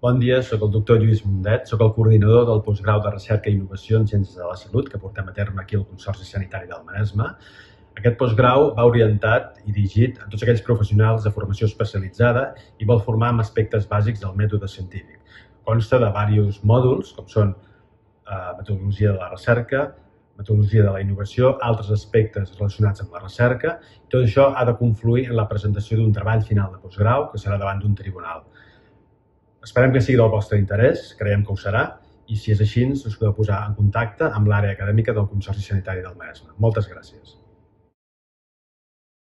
Bon dia, soc el doctor Lluís Mundet, soc el coordinador del postgrau de Recerca i Innovació en Ciències de la Salut que portem a terme aquí al Consorci Sanitari del Maresme. Aquest postgrau va orientat i dirigit a tots aquells professionals de formació especialitzada i vol formar amb aspectes bàsics del mètode científic. Consta de diversos mòduls, com són metodologia de la recerca, metodologia de la innovació, altres aspectes relacionats amb la recerca. Tot això ha de confluir en la presentació d'un treball final de postgrau que serà davant d'un tribunal. Esperem que sigui del vostre interès, creiem que ho serà, i si és així, us podeu posar en contacte amb l'àrea acadèmica del Consorci Sanitari del Maresme. Moltes gràcies.